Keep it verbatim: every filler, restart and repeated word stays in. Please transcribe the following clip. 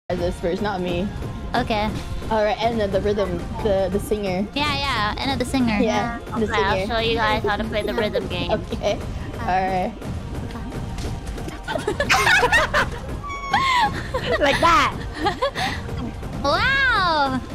this first, not me. Okay. Alright, Enna, the rhythm, the the singer. Yeah, yeah, Enna the singer. Yeah, the okay, singer. I'll show you guys how to play the rhythm game. Okay. Alright. Like that. Wow!